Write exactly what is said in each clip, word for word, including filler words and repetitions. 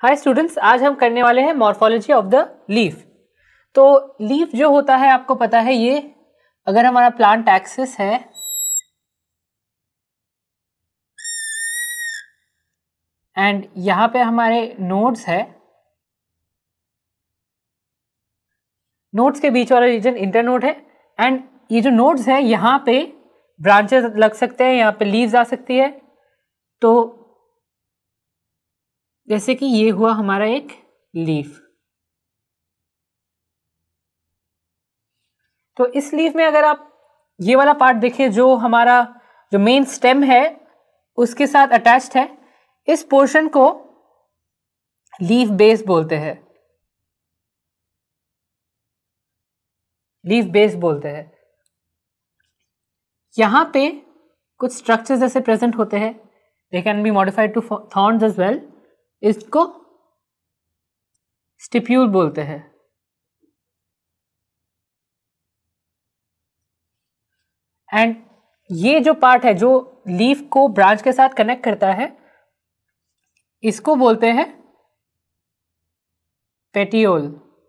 Hi students, आज हम करने वाले हैं मॉर्फोलॉजी ऑफ द लीफ। तो लीफ जो होता है आपको पता है, ये अगर हमारा प्लांट एक्सिस है एंड यहाँ पे हमारे नोड्स है, नोड्स के बीच वाला रीजन इंटरनोड है एंड ये जो नोड्स है यहाँ पे ब्रांचेस लग सकते हैं, यहाँ पे लीव्स आ सकती है। तो जैसे कि ये हुआ हमारा एक लीफ। तो इस लीफ में अगर आप ये वाला पार्ट देखें, जो हमारा जो मेन स्टेम है उसके साथ अटैच्ड है, इस पोर्शन को लीफ बेस बोलते हैं। लीफ बेस बोलते हैं। यहां पे कुछ स्ट्रक्चर्स ऐसे प्रेजेंट होते हैं, they can be modified to thorns as well. इसको स्टिप्यूल बोलते हैं। एंड ये जो पार्ट है जो लीफ को ब्रांच के साथ कनेक्ट करता है, इसको बोलते हैं पेटियोल।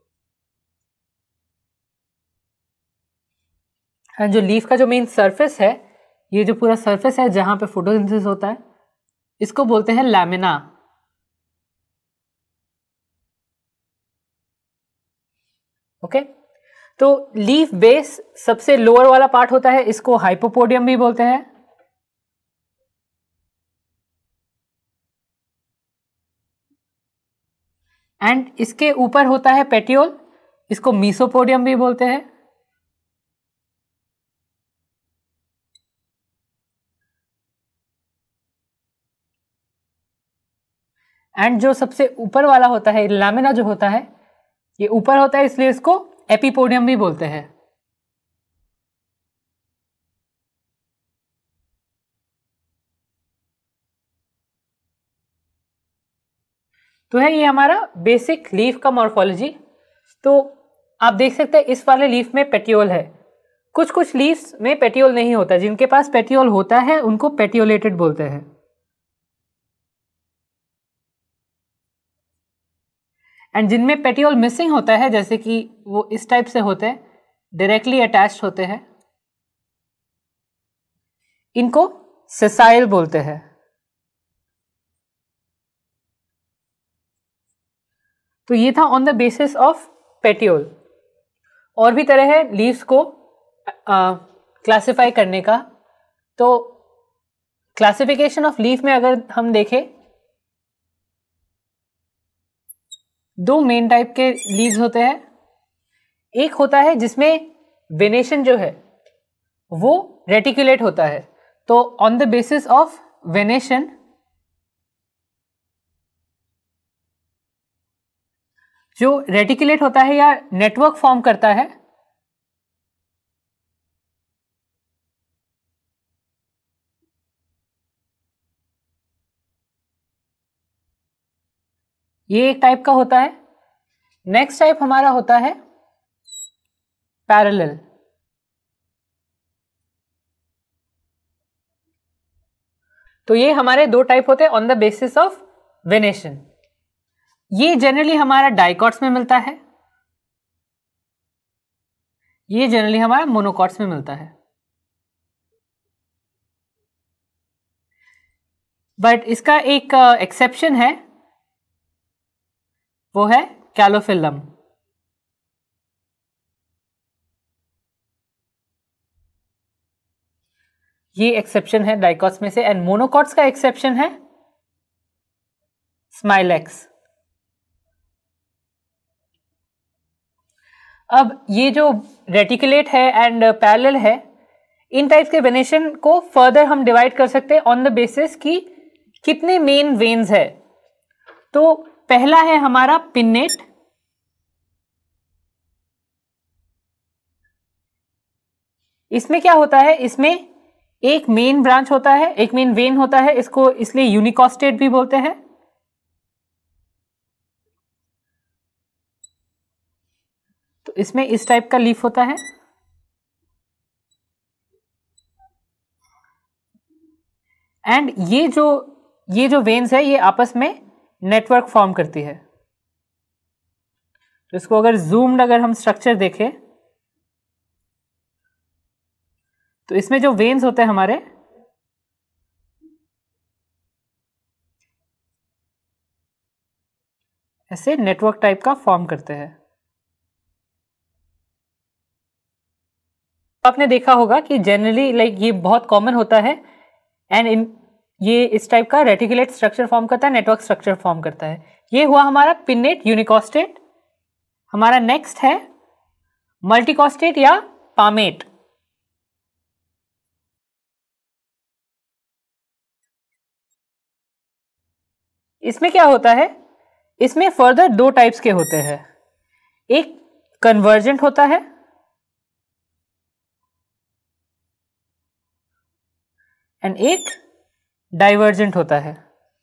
एंड जो लीफ का जो मेन सरफेस है, ये जो पूरा सरफेस है जहां पे फोटोसिंथेसिस होता है, इसको बोलते हैं लैमिना। Okay okay? तो लीफ बेस सबसे लोअर वाला पार्ट होता है, इसको हाइपोपोडियम भी बोलते हैं। एंड इसके ऊपर होता है पेटियोल, इसको मीसोपोडियम भी बोलते हैं। एंड जो सबसे ऊपर वाला होता है लैमिना जो होता है, ये ऊपर होता है, इसलिए इसको एपिपोडियम भी बोलते हैं। तो है ये हमारा बेसिक लीफ का मॉर्फोलॉजी। तो आप देख सकते हैं इस वाले लीफ में पेटियोल है। कुछ कुछ लीफ्स में पेटियोल नहीं होता, जिनके पास पेटियोल होता है उनको पेटियोलेटेड बोलते हैं। एंड जिनमें पेटियोल मिसिंग होता है, जैसे कि वो इस टाइप से होते हैं, डायरेक्टली अटैच्ड होते हैं, इनको सेसाइल बोलते हैं। तो ये था on the basis of petiole. और भी तरह है लीव्स को क्लासिफाई करने का। तो क्लासिफिकेशन ऑफ लीफ में अगर हम देखें, दो मेन टाइप के लीव्स होते हैं। एक होता है जिसमें वेनेशन जो है वो रेटिकुलेट होता है। तो on the basis of venation जो रेटिकुलेट होता है या नेटवर्क फॉर्म करता है, ये एक टाइप का होता है। नेक्स्ट टाइप हमारा होता है पैरेलल। तो ये हमारे दो टाइप होते हैं on the basis of venation. ये जनरली हमारा डाइकॉट्स में मिलता है, ये जनरली हमारा मोनोकॉट्स में मिलता है। बट इसका एक एक्सेप्शन uh, है, वो है कैलोफिलम। ये एक्सेप्शन है डाइकॉट्स में से। एंड मोनोकॉट्स का एक्सेप्शन है स्माइलेक्स। अब ये जो रेटिकुलेट है एंड पैरेलल है, इन टाइप्स के वेनेशन को फर्दर हम डिवाइड कर सकते हैं ऑन द बेसिस कि कितने मेन वेन्स है। तो पहला है हमारा पिन्नेट, इसमें क्या होता है, इसमें एक मेन ब्रांच होता है, एक मेन वेन होता है, इसको इसलिए यूनिकॉस्टेट भी बोलते हैं। तो इसमें इस टाइप का लीफ होता है। एंड ये जो ये जो वेन्स है, ये आपस में नेटवर्क फॉर्म करती है। तो इसको अगर जूम्ड अगर हम स्ट्रक्चर देखें तो इसमें जो वेन्स होते हैं हमारे, ऐसे नेटवर्क टाइप का फॉर्म करते हैं। आपने देखा होगा कि जनरली लाइक ये बहुत कॉमन होता है एंड इन ये इस टाइप का रेटिकुलेट स्ट्रक्चर फॉर्म करता है, नेटवर्क स्ट्रक्चर फॉर्म करता है। ये हुआ हमारा पिन्नेट यूनिकॉस्टेट। हमारा नेक्स्ट है मल्टीकॉस्टेट या पामेट। इसमें क्या होता है, इसमें फर्दर दो टाइप्स के होते हैं, एक कन्वर्जेंट होता है एंड एक डाइवर्जेंट होता है।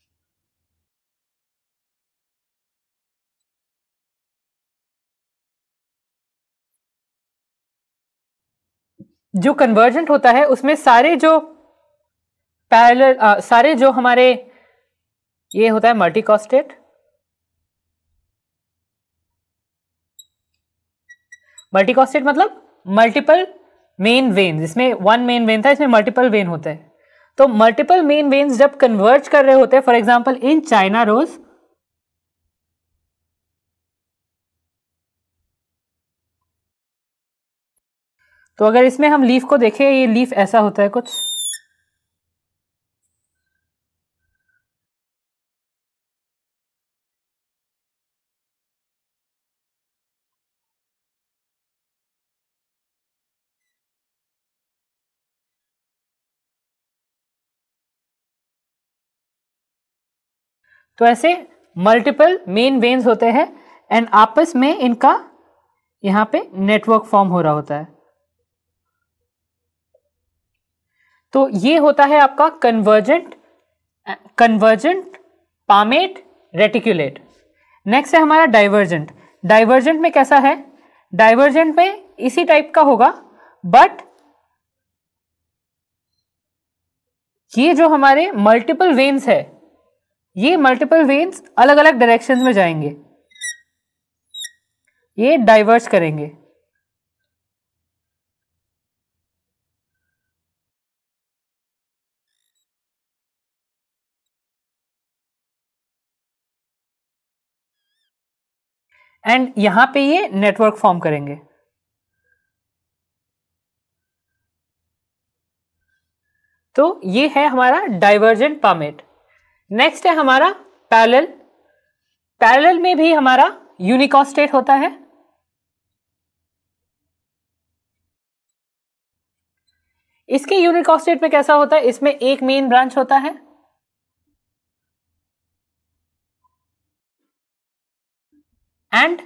जो कन्वर्जेंट होता है उसमें सारे जो पैरेलल सारे जो हमारे ये होता है मल्टीकॉस्टेट, मल्टीकॉस्टेट मतलब मल्टीपल मेन वेन्स। इसमें वन मेन वेन था, इसमें मल्टीपल वेन होते हैं। तो मल्टीपल मेन वेन्स जब कन्वर्ज कर रहे होते हैं, for example in China rose, तो अगर इसमें हम लीफ को देखें, ये लीफ ऐसा होता है कुछ। तो ऐसे मल्टीपल मेन वेन्स होते हैं एंड आपस में इनका यहां पे नेटवर्क फॉर्म हो रहा होता है। तो ये होता है आपका convergent convergent palmate reticulate. Next है हमारा डाइवर्जेंट। डाइवर्जेंट में कैसा है, डाइवर्जेंट में इसी टाइप का होगा, बट ये जो हमारे मल्टीपल वेन्स है, ये मल्टीपल वेन्स अलग अलग डायरेक्शंस में जाएंगे, ये डाइवर्ज करेंगे। एंड यहां पे ये नेटवर्क फॉर्म करेंगे। तो ये है हमारा डाइवर्जेंट पामेट। नेक्स्ट है हमारा पैरेलल। पैरेलल में भी हमारा यूनिकॉस्टेट होता है। इसके यूनिकॉस्टेट में कैसा होता है, इसमें एक मेन ब्रांच होता है एंड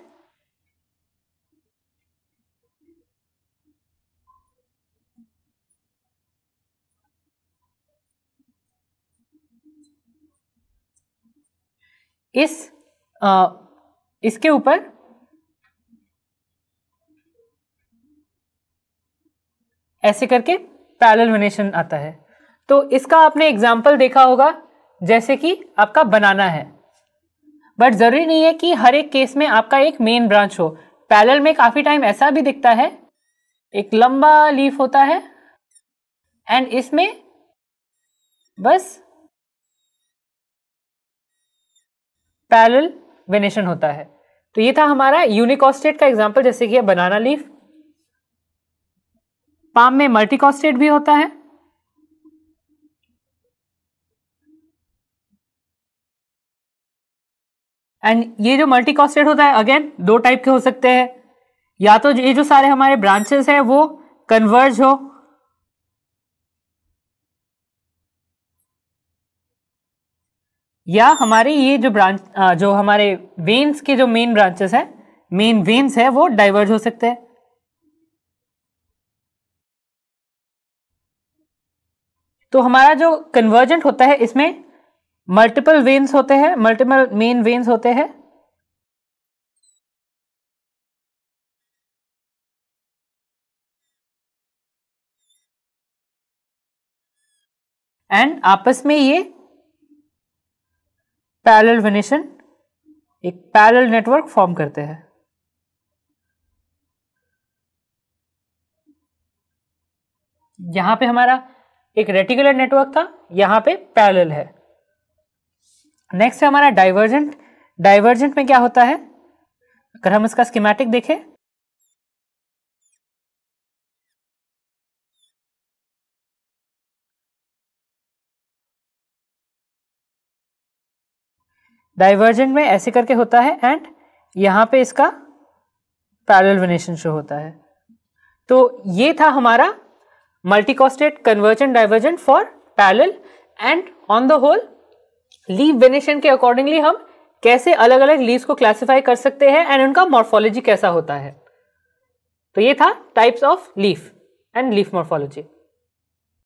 इस आ, इसके ऊपर ऐसे करके पैरेलल वेनेशन आता है। तो इसका आपने एग्जाम्पल देखा होगा, जैसे कि आपका बनाना है, बट जरूरी नहीं है कि हर एक केस में आपका एक मेन ब्रांच हो। पैरेलल में काफी टाइम ऐसा भी दिखता है, एक लंबा लीफ होता है एंड इसमें बस पैरेलल वेनेशन होता है। तो ये था हमारा यूनिकॉस्टेट का एग्जांपल, जैसे कि बनाना लीफ। पाम में मल्टीकॉस्टेट भी होता है एंड ये जो मल्टीकॉस्टेट होता है अगेन दो टाइप के हो सकते हैं, या तो ये जो सारे हमारे ब्रांचेस हैं वो कन्वर्ज हो, या हमारे ये जो ब्रांच जो हमारे वेन्स के जो मेन ब्रांचेस हैं, मेन वेन्स है, वो डाइवर्ज हो सकते हैं। तो हमारा जो कन्वर्जेंट होता है इसमें मल्टीपल वेन्स होते हैं, मल्टीपल मेन वेन्स होते हैं एंड आपस में ये पैरेलल वेनेशन, एक पैरेलल नेटवर्क फॉर्म करते हैं। यहां पे हमारा एक रेटिकुलर नेटवर्क था, यहां पे पैरेलल है। नेक्स्ट है हमारा डाइवर्जेंट। डाइवर्जेंट में क्या होता है, अगर हम इसका स्कीमेटिक देखें, डाइवर्जेंट में ऐसे करके होता है एंड यहां पे इसका पैरेलल वेनेशन शो होता है। तो ये था हमारा multicostate convergent divergent for parallel and on the whole leaf venation के अकॉर्डिंगली हम कैसे अलग अलग लीव्स को क्लासिफाई कर सकते हैं एंड उनका मॉर्फोलॉजी कैसा होता है। तो ये था types of leaf and leaf morphology.